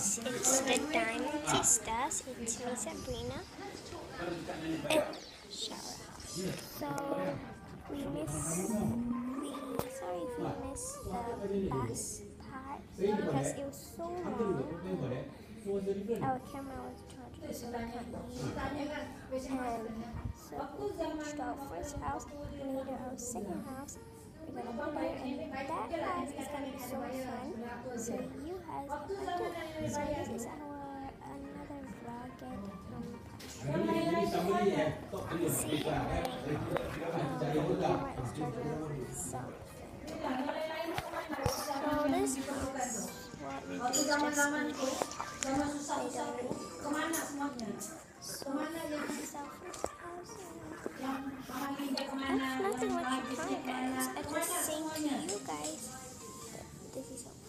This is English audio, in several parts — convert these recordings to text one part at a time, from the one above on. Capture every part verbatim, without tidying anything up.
guys, it's the Diamond Sisters. It's me, Sabrina, and Shara. So we miss we sorry if we missed the bus part because it was so long. Our camera was charged, so we can't leave. And so we reached our first house, later our second house. We're gonna go there, and that house is gonna be so fun. So you guys are too. So this is our another vlog at um see my camera is charging itself. So this is what we do, just eat it. They don't so this is our first house. That's nothing much to tell guys. I just sing to you guys. This is all.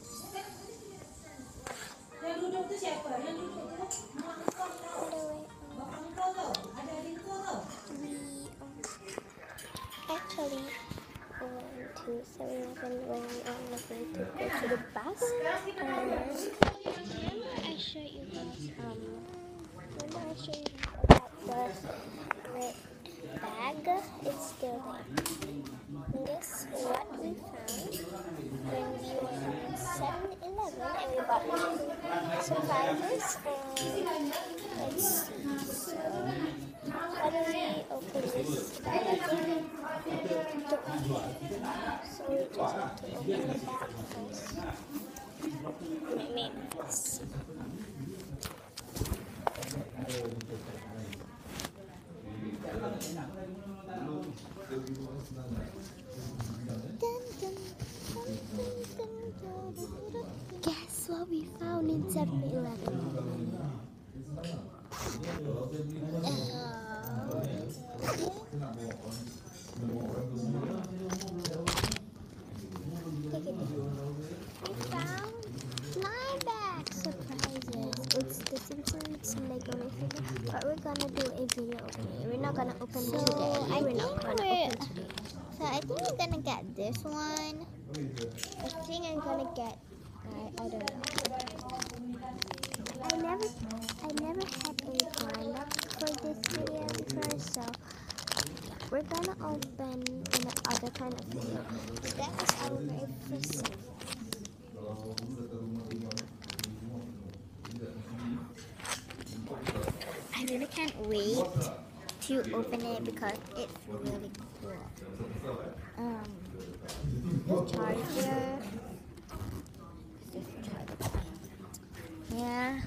Yang duduk tu siapa? Yang duduk tu mak kau tahu. Bapak kau tahu. Ada adik kau tahu. We um, actually went to seven eleven when we were on the way to go to the bus. Um, remember I showed you guys um remember I showed you about the red bag? It's still there. This is what we found when we were in seven eleven and we bought two survivors. Um, let's see. So, how do we open this bag? I think we don't. So we just have to open the bag first. I made this. Guess what we found in seven eleven? We found Flyback surprises. It's the Simpsons Lego figure, but we're gonna do a video opening. We're not gonna open so today. I we're think not gonna we're, open today. So I think we're gonna get this one. I think I'm gonna get. I I don't know. I never I never had a lineup for this video before, so we're gonna open in other kind of video. That was our very first set. I really can't wait to open it because it's really cool. Um, the charger. This charger. Yeah.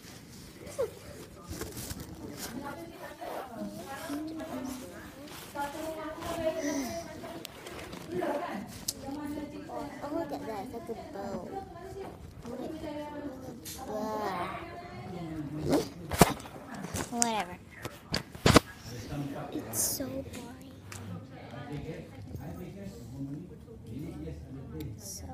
Oh, look at that. It's like a bow. Whatever. It's so boring. So,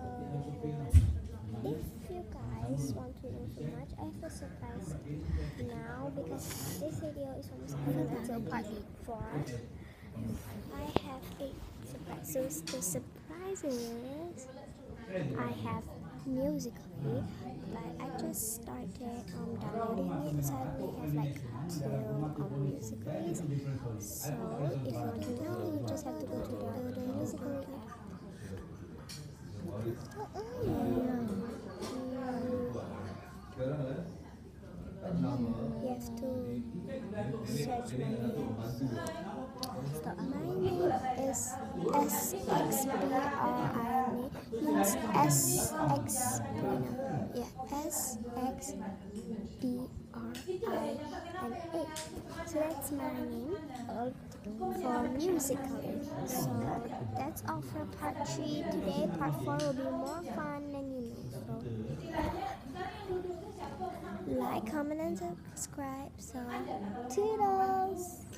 if you guys want to know so much, I feel surprised now because this video is almost over until part four. I have eight surprises. So the surprise is I have Musical.ly, but I just started um, downloading it, so I only have like two um, Musical.lys. So if you want to know, you just have to go to the, the Musical.ly app. You have to search my name. So my name is S X B R I N A, means S X Yeah, S X B R I N A. So that's my name for Musical.ly. So that's all for part three. Today, part four will be more fun than you know. So like, comment, and subscribe. So toodles!